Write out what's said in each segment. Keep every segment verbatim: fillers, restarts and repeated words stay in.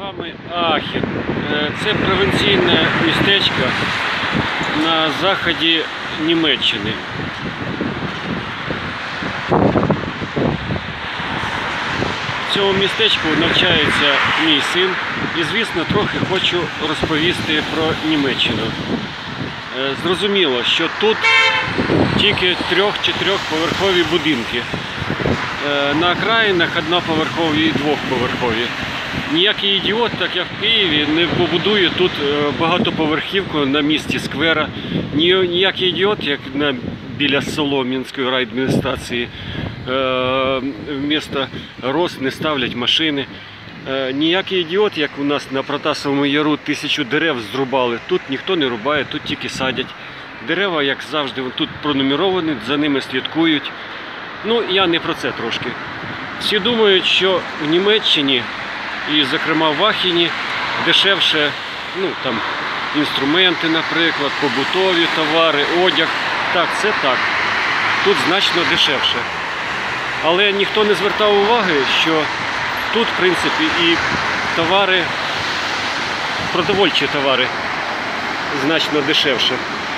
вами Ахен. Це провінційне містечко на заході Німеччини. В цьому містечку навчається мій син і, звісно, трохи хочу розповісти про Німеччину. Зрозуміло, що тут тільки трьох-чотирьохповерхові будинки. На окраїнах одноповерхові і двохповерхові. Ніякий ідіот, так як в Києві, не побудує тут багатоповерхівку на місці сквера. Ніякий ідіот, як на, біля Солом'янської райадміністрації, вмісто роз не ставлять машини. Ніякий ідіот, як у нас на Протасовому яру тисячу дерев зрубали. Тут ніхто не рубає, тут тільки садять. Дерева, як завжди, тут пронумеровані, за ними слідкують. Ну, я не про це трошки. Всі думають, що в Німеччині, і, зокрема, в Ахені, дешевше, ну, там, інструменти, наприклад, побутові товари, одяг. Так, це так. Тут значно дешевше. Але ніхто не звертав уваги, що тут, в принципі, і товари, продовольчі товари значно дешевше.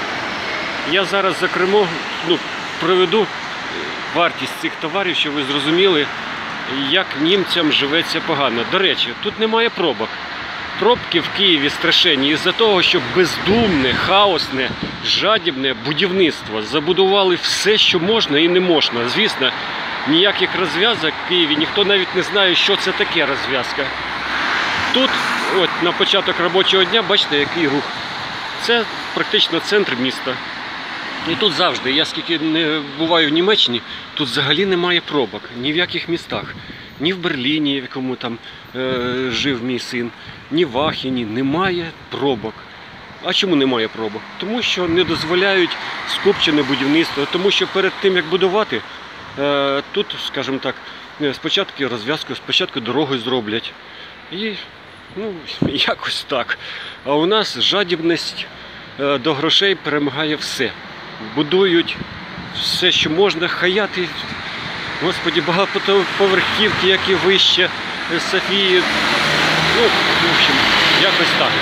Я зараз, зокрема, ну, проведу вартість цих товарів, щоб ви зрозуміли, як німцям живеться погано. До речі, тут немає пробок. Пробки в Києві страшенні із-за того, що бездумне, хаосне, жадібне будівництво. Забудували все, що можна і не можна. Звісно, ніяких розв'язок в Києві, ніхто навіть не знає, що це таке розв'язка. Тут, от на початок робочого дня, бачите, який рух. Це практично центр міста. І тут завжди, я скільки не буваю в Німеччині, тут взагалі немає пробок, ні в яких містах. Ні в Берліні, в якому там е, жив мій син, ні в Ахені немає пробок. А чому немає пробок? Тому що не дозволяють скупчене будівництво, тому що перед тим, як будувати, е, тут, скажімо так, спочатку розв'язку, спочатку дороги зроблять. І, ну, якось так. А у нас жадібність е, до грошей перемагає все. Будують все, що можна, хаяти, господі, багатоповерхівки, які вище Софії. Ну, в общем, якось так.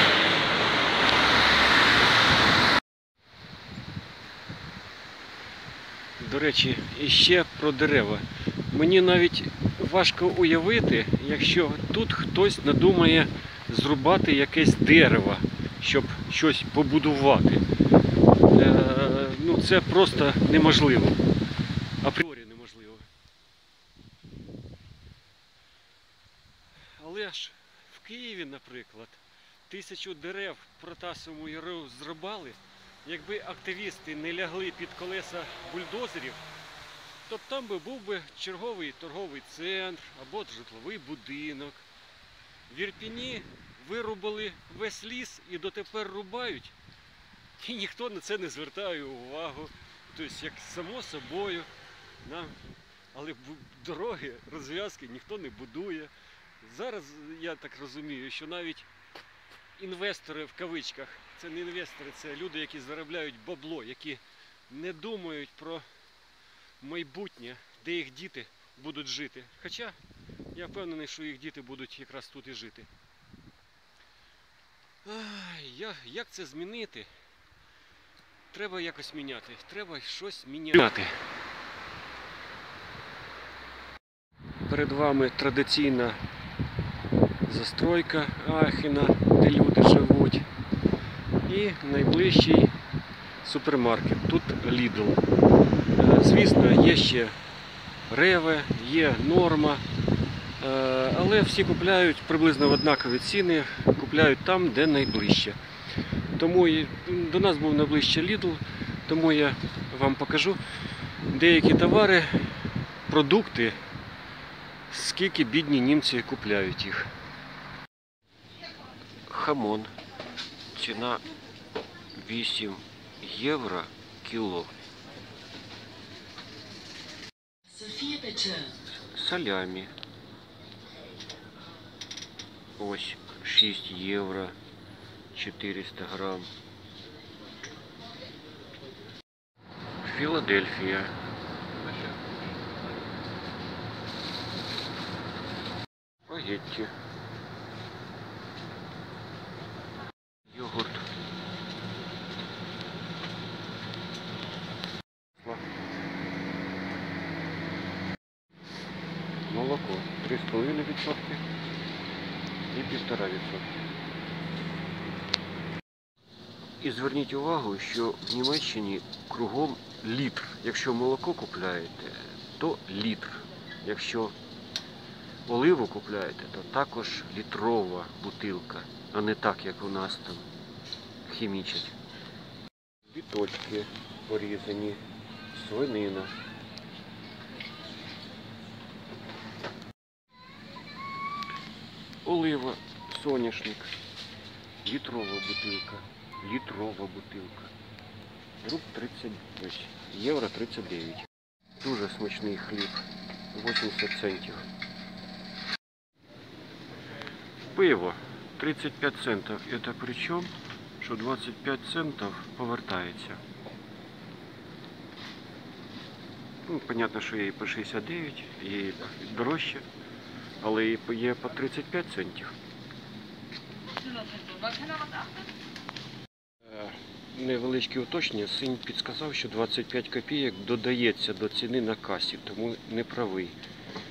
До речі, іще про дерева. Мені навіть важко уявити, якщо тут хтось надумає зрубати якесь дерево, щоб щось побудувати. Ну, це просто неможливо. Апріорі неможливо. Але ж в Києві, наприклад, тисячу дерев в Протасовому яру зрубали. Якби активісти не лягли під колеса бульдозерів, то там би був би черговий торговий центр або житловий будинок. В Ірпені вирубали весь ліс і дотепер рубають. І ніхто на це не звертає увагу. Тобто, як само собою. На... Але дороги, розв'язки ніхто не будує. Зараз, я так розумію, що навіть інвестори в кавичках, це не інвестори, це люди, які заробляють бабло, які не думають про майбутнє, де їх діти будуть жити. Хоча, я впевнений, що їх діти будуть якраз тут і жити. Ай, як це змінити? Треба якось міняти, треба щось міняти. Перед вами традиційна застройка Ахена, де люди живуть. І найближчий супермаркет. Тут Lidl. Звісно, є ще Реве, є Норма. Але всі купляють приблизно в однакові ціни, купляють там, де найближче. Тому до нас був найближче Lidl, тому я вам покажу деякі товари, продукти, скільки бідні німці купляють їх. Хамон. Ціна вісім євро кіло. Салямі. Ось шість євро. чотириста грам. Філадельфія. Спагетті. половиною відсотки і півтора відсотки. І зверніть увагу, що в Німеччині кругом літр. Якщо молоко купляєте, то літр. Якщо оливу купляєте, то також літрова бутилка, а не так, як у нас там хімічать. Біточки порізані, свинина. Олива, соняшник, літрова бутилка, літрова бутилка. Руб тридцять, євро тридцять дев'ять. Дуже смачний хліб, вісімдесят центів. Пиво тридцять п'ять центів. Це причому, що двадцять п'ять центів повертається. Ну, понятно, що є і по шістдесят дев'ять, є і дорожче, але і є по тридцять п'ять центів. Невеличке уточнення. Син підсказав, що двадцять п'ять копійок додається до ціни на касі, тому не правий.